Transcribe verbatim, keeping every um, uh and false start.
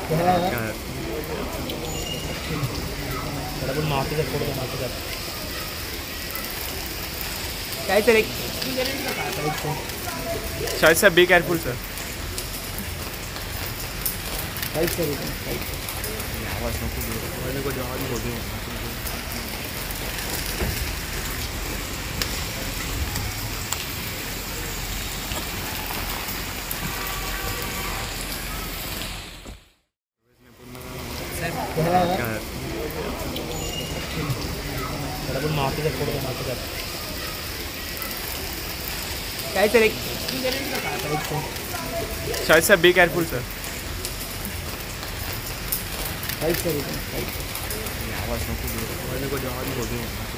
काय सर एक शायद सर बी केयरफुल सर आवाज नको काय सर एक शायद सर बी केयरफुल सर आवाज नको